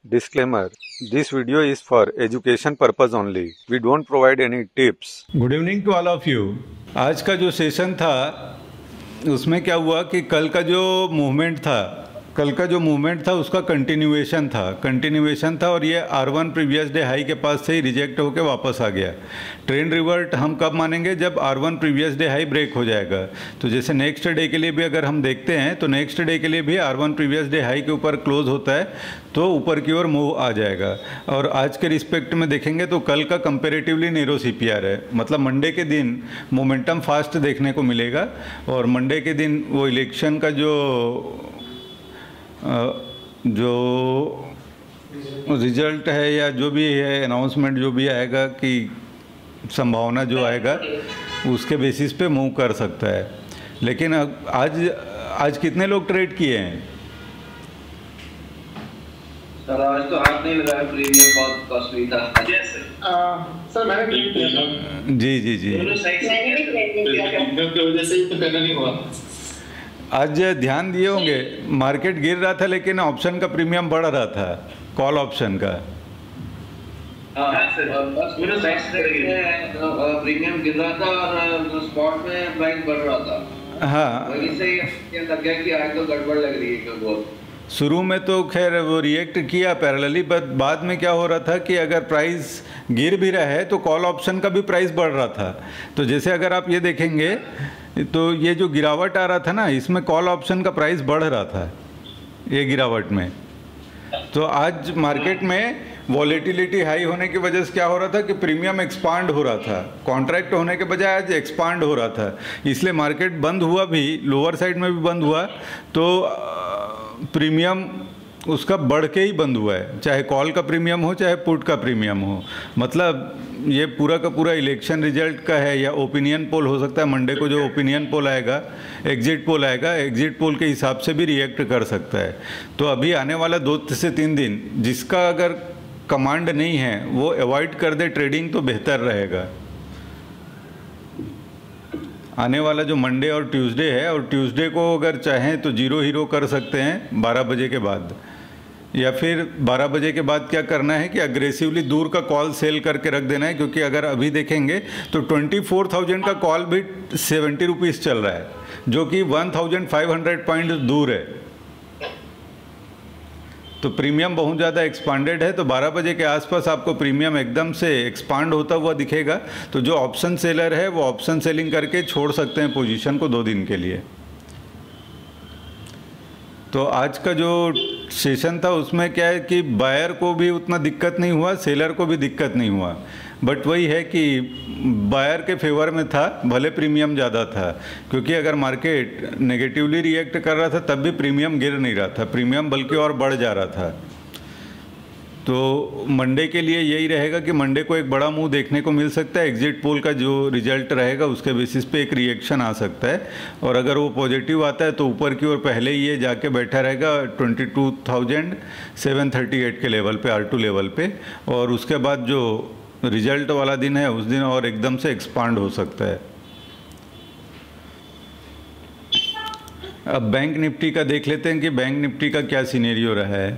Disclaimer: This video is for education purpose only. We don't provide any tips. Good evening to all of you. आज का जो session था उसमें क्या हुआ कि कल का जो मूवमेंट था उसका कंटिन्यूएशन था और ये R1 प्रीवियस डे हाई के पास से ही रिजेक्ट होकर वापस आ गया। ट्रेंड रिवर्ट हम कब मानेंगे? जब R1 previous day high break हो जाएगा। तो जैसे नेक्स्ट डे के लिए भी अगर हम देखते हैं तो नेक्स्ट डे के लिए भी R1 प्रीवियस डे हाई के ऊपर क्लोज होता है तो ऊपर की ओर मूव आ जाएगा। और आज के रिस्पेक्ट में देखेंगे तो कल का कंपेरेटिवली नैरो CPR है, मतलब मंडे के दिन मोमेंटम फास्ट देखने को मिलेगा और मंडे के दिन वो इलेक्शन का जो रिजल्ट है या जो भी है अनाउंसमेंट जो भी आएगा कि संभावना जो आएगा उसके बेसिस पे मूव कर सकता है। लेकिन आज कितने लोग ट्रेड किए हैं? सर आज तो हाथ नहीं लगाया, प्रीमियम बहुत कॉस्टली था। सर मैंने ट्रेड किया। जी दोनों साइड से की वजह से ही तो करना नहीं हुआ। आज ध्यान दिए होंगे मार्केट गिर रहा था लेकिन ऑप्शन का प्रीमियम बढ़ रहा था, कॉल ऑप्शन का। दोनों साइड से प्रीमियम गिर रहा था और स्पॉट में प्राइस बढ़ रहा था। हाँ, वही से ये लग गया कि आज तो गड़बड़ लग रही है बहुत। शुरू में तो खैर वो रिएक्ट किया पैरेलली, बट बाद में क्या हो रहा था कि अगर प्राइस गिर भी रहा है तो कॉल ऑप्शन का भी प्राइस बढ़ रहा था। तो जैसे अगर आप ये देखेंगे तो ये जो गिरावट आ रहा था ना, इसमें कॉल ऑप्शन का प्राइस बढ़ रहा था ये गिरावट में। तो आज मार्केट में वॉलेटिलिटी हाई होने की वजह से क्या हो रहा था कि प्रीमियम एक्सपांड हो रहा था, कॉन्ट्रैक्ट होने के बजाय आज एक्सपांड हो रहा था। इसलिए मार्केट बंद हुआ भी, लोअर साइड में भी बंद हुआ तो प्रीमियम उसका बढ़ के ही बंद हुआ है, चाहे कॉल का प्रीमियम हो चाहे पुट का प्रीमियम हो। मतलब ये पूरा का पूरा इलेक्शन रिजल्ट का है या ओपिनियन पोल हो सकता है। मंडे को जो ओपिनियन पोल आएगा, एग्जिट पोल आएगा, एग्जिट पोल के हिसाब से भी रिएक्ट कर सकता है। तो अभी आने वाला 2 से 3 दिन जिसका अगर कमांड नहीं है वो अवॉइड कर दे ट्रेडिंग तो बेहतर रहेगा। आने वाला जो मंडे और ट्यूसडे है, और ट्यूसडे को अगर चाहें तो जीरो हीरो कर सकते हैं 12 बजे के बाद, या फिर 12 बजे के बाद क्या करना है कि अग्रेसिवली दूर का कॉल सेल करके रख देना है। क्योंकि अगर अभी देखेंगे तो 24,000 का कॉल भी 70 रुपीज़ चल रहा है, जो कि 1,500 पॉइंट दूर है। तो प्रीमियम बहुत ज़्यादा एक्सपांडेड है। तो 12 बजे के आसपास आपको प्रीमियम एकदम से एक्सपांड होता हुआ दिखेगा। तो जो ऑप्शन सेलर है वो ऑप्शन सेलिंग करके छोड़ सकते हैं पोजीशन को 2 दिन के लिए। तो आज का जो सेशन था उसमें क्या है कि बायर को भी उतना दिक्कत नहीं हुआ, सेलर को भी दिक्कत नहीं हुआ। बट वही है कि बायर के फेवर में था, भले प्रीमियम ज़्यादा था। क्योंकि अगर मार्केट नेगेटिवली रिएक्ट कर रहा था तब भी प्रीमियम गिर नहीं रहा था, प्रीमियम बल्कि और बढ़ जा रहा था। तो मंडे के लिए यही रहेगा कि मंडे को एक बड़ा मूव देखने को मिल सकता है। एग्जिट पोल का जो रिजल्ट रहेगा उसके बेसिस पे एक रिएक्शन आ सकता है, और अगर वो पॉजिटिव आता है तो ऊपर की ओर पहले ही ये जाके बैठा रहेगा 22,738 के लेवल पे, R2 लेवल पे। और उसके बाद जो रिजल्ट वाला दिन है उस दिन और एकदम से एक्सपांड हो सकता है। अब बैंक निफ्टी का देख लेते हैं कि बैंक निफ्टी का क्या सिनेरियो रहा है।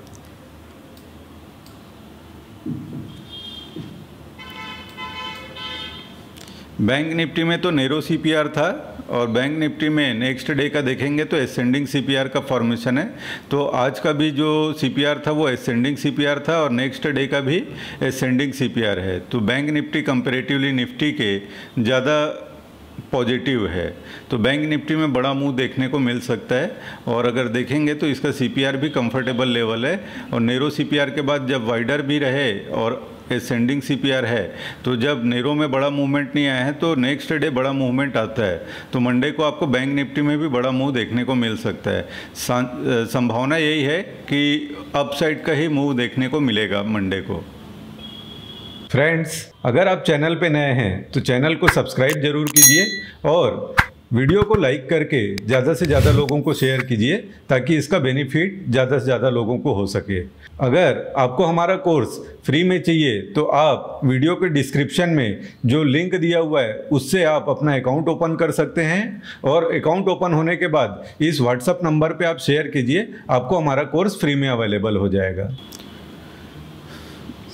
बैंक निफ्टी में तो नैरो CPR था, और बैंक निफ्टी में नेक्स्ट डे का देखेंगे तो एसेंडिंग CPR का फॉर्मेशन है। तो आज का भी जो CPR था वो एसेंडिंग CPR था और नेक्स्ट डे का भी एसेंडिंग CPR है। तो बैंक निफ्टी कंपैरेटिवली निफ्टी के ज़्यादा पॉजिटिव है। तो बैंक निफ्टी में बड़ा मूव देखने को मिल सकता है। और अगर देखेंगे तो इसका CPR भी कंफर्टेबल लेवल है, और नैरो CPR के बाद जब वाइडर भी रहे और एसेंडिंग CPR है, तो जब नैरो में बड़ा मूवमेंट नहीं आया है तो नेक्स्ट डे बड़ा मूवमेंट आता है। तो मंडे को आपको बैंक निफ्टी में भी बड़ा मूव देखने को मिल सकता है। संभावना यही है कि अपसाइड का ही मूव देखने को मिलेगा मंडे को। फ्रेंड्स, अगर आप चैनल पे नए हैं तो चैनल को सब्सक्राइब जरूर कीजिए और वीडियो को लाइक करके ज़्यादा से ज़्यादा लोगों को शेयर कीजिए ताकि इसका बेनिफिट ज़्यादा से ज़्यादा लोगों को हो सके। अगर आपको हमारा कोर्स फ्री में चाहिए तो आप वीडियो के डिस्क्रिप्शन में जो लिंक दिया हुआ है उससे आप अपना अकाउंट ओपन कर सकते हैं, और अकाउंट ओपन होने के बाद इस व्हाट्सएप नंबर पे आप शेयर कीजिए, आपको हमारा कोर्स फ्री में अवेलेबल हो जाएगा।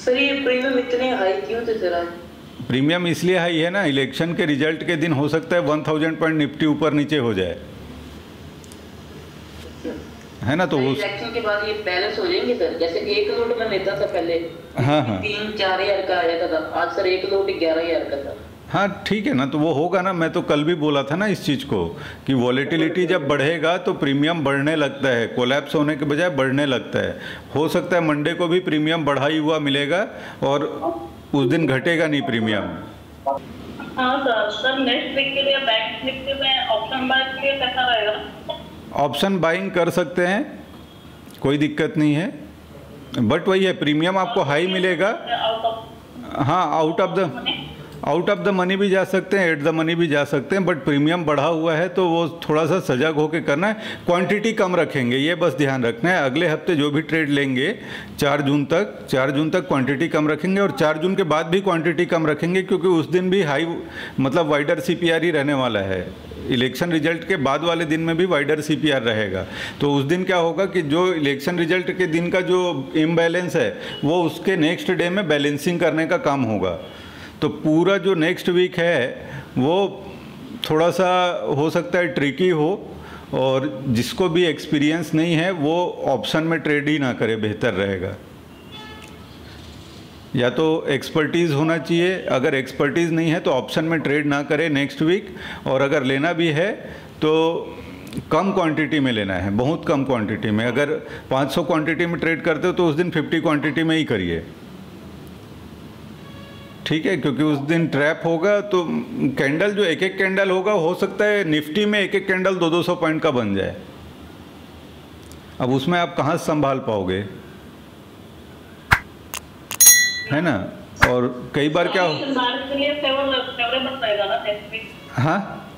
सर ये प्रीमियम इतने हाई क्यों थे सर आज? प्रीमियम इसलिए हाई है ना, इलेक्शन के रिजल्ट के दिन हो सकता है 1000 पॉइंट निफ्टी ऊपर नीचे हो जाए, है ना। तो उस इलेक्शन के बाद ये बैलेंस हो जाएंगे सर? जैसे एक नोट में लेता था पहले, हाँ हाँ 3-4 हज़ार का आ जाता था, आज सर एक नोट 11,000 का था। हाँ ठीक है ना, तो वो होगा ना। मैं तो कल भी बोला था ना इस चीज़ को कि वॉलेटिलिटी जब बढ़ेगा तो प्रीमियम बढ़ने लगता है, कोलैप्स होने के बजाय बढ़ने लगता है। हो सकता है मंडे को भी प्रीमियम बढ़ाई हुआ मिलेगा और उस दिन घटेगा नहीं प्रीमियम। हाँ सर नेक्स्ट वीक के लिए बैंक निफ्टी में ऑप्शन बाय के लिए कैसा रहेगा? ऑप्शन बाइंग कर सकते हैं, कोई दिक्कत नहीं है, बट वही है प्रीमियम आपको हाई मिलेगा। हाँ आउट ऑफ द मनी भी जा सकते हैं, एट द मनी भी जा सकते हैं, बट प्रीमियम बढ़ा हुआ है तो वो थोड़ा सा सजग होकर करना है। क्वांटिटी कम रखेंगे, ये बस ध्यान रखना है। अगले हफ्ते जो भी ट्रेड लेंगे 4 जून तक क्वांटिटी कम रखेंगे और 4 जून के बाद भी क्वांटिटी कम रखेंगे, क्योंकि उस दिन भी हाई मतलब वाइडर CPR ही रहने वाला है। इलेक्शन रिजल्ट के बाद वाले दिन में भी वाइडर CPR रहेगा। तो उस दिन क्या होगा कि जो इलेक्शन रिजल्ट के दिन का जो इम्बैलेंस है वो उसके नेक्स्ट डे में बैलेंसिंग करने का काम होगा। तो पूरा जो नेक्स्ट वीक है वो थोड़ा सा हो सकता है ट्रिकी हो, और जिसको भी एक्सपीरियंस नहीं है वो ऑप्शन में ट्रेड ही ना करे, बेहतर रहेगा। या तो एक्सपर्टीज़ होना चाहिए, अगर एक्सपर्टीज़ नहीं है तो ऑप्शन में ट्रेड ना करे नेक्स्ट वीक, और अगर लेना भी है तो कम क्वांटिटी में लेना है, बहुत कम क्वांटिटी में। अगर 500 क्वांटिटी में ट्रेड करते हो तो उस दिन 50 क्वांटिटी में ही करिए, ठीक है, क्योंकि उस दिन ट्रैप होगा। तो कैंडल जो एक कैंडल होगा, हो सकता है निफ्टी में एक कैंडल 200-200 पॉइंट का बन जाए। अब उसमें आप कहाँ संभाल पाओगे, है ना। और कई बार क्या हो, हाँ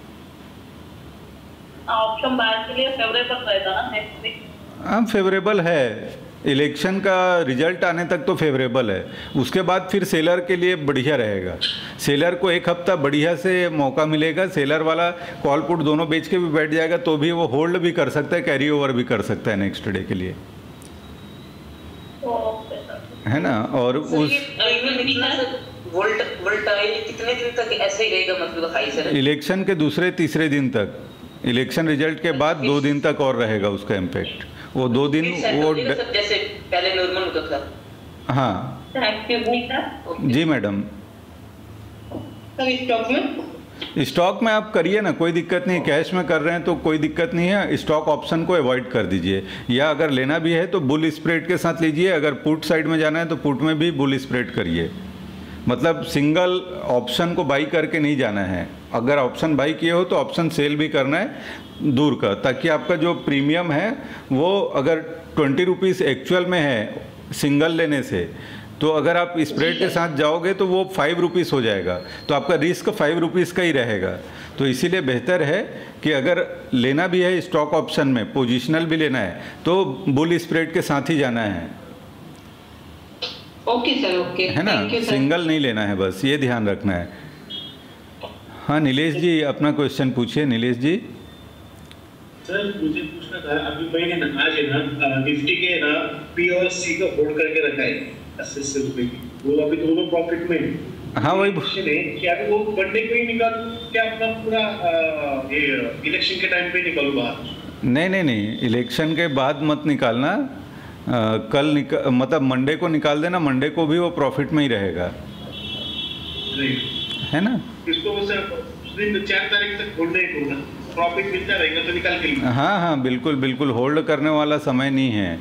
ऑप्शन बाय के लिए फेवरेबल रहेगा ना नेक्स्ट वीक? हाँ फेवरेबल है, इलेक्शन का रिजल्ट आने तक तो फेवरेबल है। उसके बाद फिर सेलर के लिए बढ़िया रहेगा, सेलर को एक हफ्ता बढ़िया से मौका मिलेगा। सेलर वाला कॉल पुट दोनों बेच के भी बैठ जाएगा, तो भी वो होल्ड भी कर सकता है, कैरी ओवर भी कर सकता है नेक्स्ट डे के लिए, है ना। और उस कितने दिन तक ऐसे ही रहेगा, मतलब हाई सर? इलेक्शन के दूसरे तीसरे दिन तक, इलेक्शन रिजल्ट के बाद 2 दिन तक और रहेगा उसका इम्पैक्ट। वो 2 दिन वो जैसे पहले नॉर्मल होता था। हाँ जी मैडम। स्टॉक में आप करिए ना, कोई दिक्कत नहीं। कैश में कर रहे हैं तो कोई दिक्कत नहीं है, स्टॉक ऑप्शन को अवॉइड कर दीजिए। या अगर लेना भी है तो बुल स्प्रेड के साथ लीजिए, अगर पुट साइड में जाना है तो पुट में भी बुल स्प्रेड करिए। मतलब सिंगल ऑप्शन को बाई करके नहीं जाना है। अगर ऑप्शन बाई किए हो तो ऑप्शन सेल भी करना है दूर का, ताकि आपका जो प्रीमियम है वो अगर 20 रुपीज़ एक्चुअल में है सिंगल लेने से, तो अगर आप स्प्रेड के साथ जाओगे तो वो 5 रुपीज़ हो जाएगा, तो आपका रिस्क 5 रुपीज़ का ही रहेगा। तो इसीलिए बेहतर है कि अगर लेना भी है स्टॉक ऑप्शन में, पोजिशनल भी लेना है, तो बुल स्प्रेड के साथ ही जाना है। ओके सर, ओके, है ना, सिंगल नहीं लेना है, बस ये ध्यान रखना है। हाँ नीलेश जी अपना क्वेश्चन पूछिए। नीलेश जी। सर मुझे पूछना था, अभी मैंने आज है ना निफ्टी के ना P और C का होल्ड करके रखा है 80 रुपए की, वो अभी दोनों प्रॉफिट में। हाँ वही क्वेश्चन है कि अभी वो बनने को ही निकालूं क्या अपना पूरा ये इलेक्शन के टाइम पे निकालूं बाहर? नहीं, इलेक्शन के बाद मत निकालना। मतलब मंडे को निकाल देना, मंडे को भी वो प्रॉफिट में ही रहेगा, है ना। इसको उस दिन 4 तारीख तक होल्ड नहीं करूंगा, प्रॉफिट मिलता रहेगा तो निकाल के लिए। हाँ बिल्कुल होल्ड करने वाला समय नहीं है,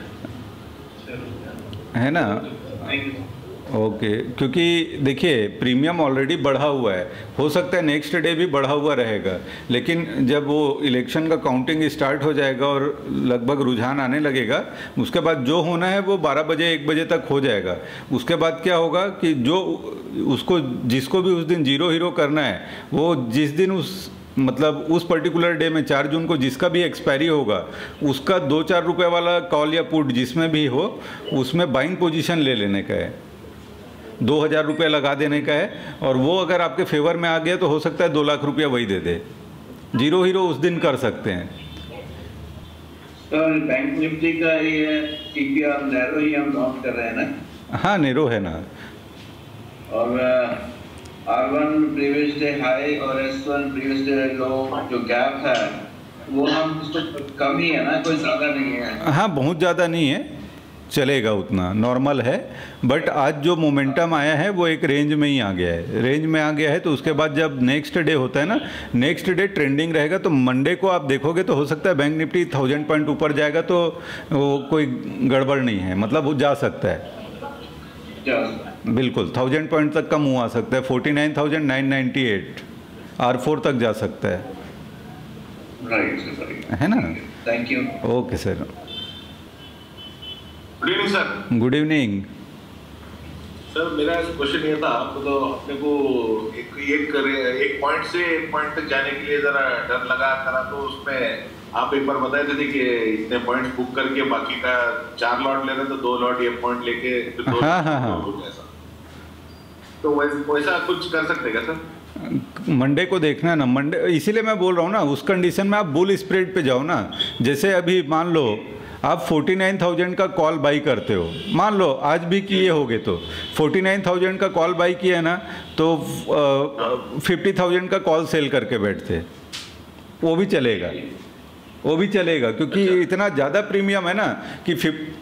है ना। ओके, क्योंकि देखिए प्रीमियम ऑलरेडी बढ़ा हुआ है, हो सकता है नेक्स्ट डे भी बढ़ा हुआ रहेगा, लेकिन जब वो इलेक्शन का काउंटिंग स्टार्ट हो जाएगा और लगभग रुझान आने लगेगा, उसके बाद जो होना है वो 12 बजे 1 बजे तक हो जाएगा। उसके बाद क्या होगा कि जो उसको जिसको भी उस दिन जीरो हीरो करना है, वो जिस दिन मतलब उस पर्टिकुलर डे में 4 जून को जिसका भी एक्सपायरी होगा, उसका 2-4 रुपये वाला कॉल या पुट जिसमें भी हो, उसमें बाइंग पोजीशन ले लेने का है, 2000 रुपये लगा देने का है। और वो अगर आपके फेवर में आ गया तो हो सकता है 2 लाख रुपया वही दे दे। जीरो हीरो उस दिन कर सकते हैं। तो बैंक निफ्टी का ये TPR नैरो ही हम काउंट कर रहे हैं ना? हाँ नेरो है ना। और R1 प्रीवियस डे हाई और S1 प्रीवियस डे लो, जो गैप है वो हम इसको कम ही है ना, कोई ज़्यादा नहीं है। हाँ बहुत ज़्यादा नहीं है, चलेगा उतना, नॉर्मल है। बट आज जो मोमेंटम आया है वो एक रेंज में ही आ गया है, रेंज में आ गया है। तो उसके बाद जब नेक्स्ट डे होता है ना, नेक्स्ट डे ट्रेंडिंग रहेगा, तो मंडे को आप देखोगे तो हो सकता है बैंक निफ्टी 1000 पॉइंट ऊपर जाएगा, तो वो कोई गड़बड़ नहीं है, मतलब वो जा सकता है बिल्कुल 1000 पॉइंट तक का मूव आ सकता है। 49,998 R4 तक जा सकता है। राइट है ना। Thank you. Okay sir, good evening sir. Good evening sir मेरा क्वेश्चन ये था, आपको तो अपने को एक पॉइंट से एक पॉइंट तक जाने के लिए जरा डर लगा करा, तो उसमें आप एक बार बताए थे कि इतने पॉइंट्स बुक करके बाकी का 4 लॉट ले रहे तो 2 लॉट ये पॉइंट लेके फिर 2 हाँ। तो वैसा कुछ कर सकते क्या सर? मंडे को देखना है ना, मंडे, इसीलिए मैं बोल रहा हूँ ना, उस कंडीशन में आप बुल स्प्रेड पे जाओ ना। जैसे अभी मान लो आप 49,000 का कॉल बाई करते हो, मान लो आज भी किए होगे तो 49,000 का कॉल बाई किया है ना, तो 50,000 का कॉल सेल करके बैठते, वो भी चलेगा, वो भी चलेगा, क्योंकि इतना ज़्यादा प्रीमियम है ना कि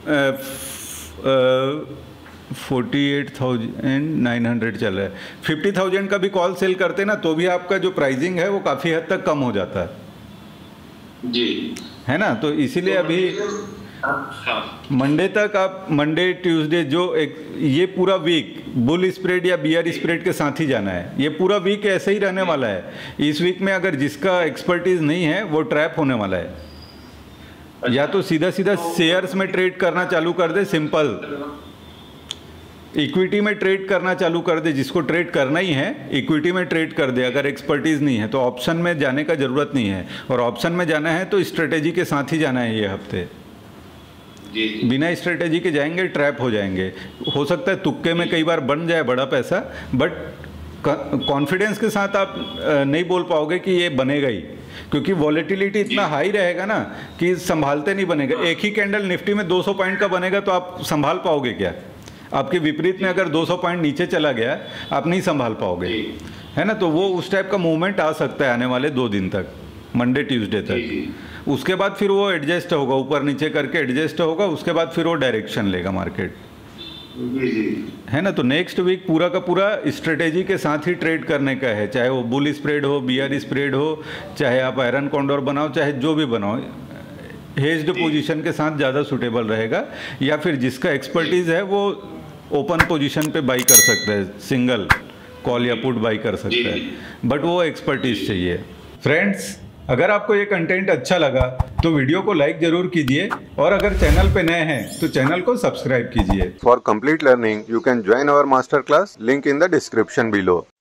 48,900 चल रहा है। 50,000 का भी कॉल सेल करते ना तो भी आपका जो प्राइसिंग है वो काफ़ी हद तक कम हो जाता है जी, है ना। तो इसीलिए अभी मंडे तक आप, मंडे ट्यूसडे जो एक ये पूरा वीक बुल स्प्रेड या बियर स्प्रेड के साथ ही जाना है। ये पूरा वीक ऐसे ही रहने वाला है। इस वीक में अगर जिसका एक्सपर्टीज नहीं है वो ट्रैप होने वाला है। या तो सीधा सीधा शेयर्स में ट्रेड करना चालू कर दे, सिंपल इक्विटी में ट्रेड करना चालू कर दे, जिसको ट्रेड करना ही है इक्विटी में ट्रेड कर दे। अगर एक्सपर्टीज नहीं है तो ऑप्शन में जाने का ज़रूरत नहीं है, और ऑप्शन में जाना है तो स्ट्रेटेजी के साथ ही जाना है। ये हफ्ते बिना स्ट्रेटेजी के जाएंगे ट्रैप हो जाएंगे। हो सकता है तुक्के में कई बार बन जाए बड़ा पैसा, बट कॉन्फिडेंस के साथ आप नहीं बोल पाओगे कि ये बनेगा ही, क्योंकि वॉलेटिलिटी इतना हाई रहेगा ना कि संभालते नहीं बनेगा। एक ही कैंडल निफ्टी में 200 पॉइंट का बनेगा तो आप संभाल पाओगे क्या? आपके विपरीत में अगर 200 पॉइंट नीचे चला गया आप नहीं संभाल पाओगे, है ना। तो वो उस टाइप का मूवमेंट आ सकता है आने वाले 2 दिन तक, मंडे ट्यूसडे तक। उसके बाद फिर वो एडजस्ट होगा, ऊपर नीचे करके एडजस्ट होगा, उसके बाद फिर वो डायरेक्शन लेगा मार्केट, है ना। तो नेक्स्ट वीक पूरा का पूरा स्ट्रेटेजी के साथ ही ट्रेड करने का है, चाहे वो बुल स्प्रेड हो, बियर स्प्रेड हो, चाहे आप आयरन कॉन्डोर बनाओ, चाहे जो भी बनाओ, हेज्ड पोजीशन के साथ ज़्यादा सूटेबल रहेगा। या फिर जिसका एक्सपर्टीज़ है वो ओपन पोजीशन पे बाई कर सकता है, सिंगल कॉल या पुट बाई कर सकता है, बट वो एक्सपर्टीज चाहिए। फ्रेंड्स, अगर आपको ये कंटेंट अच्छा लगा तो वीडियो को लाइक जरूर कीजिए, और अगर चैनल पे नए हैं तो चैनल को सब्सक्राइब कीजिए। For complete learning, you can join our masterclass. Link in the description below.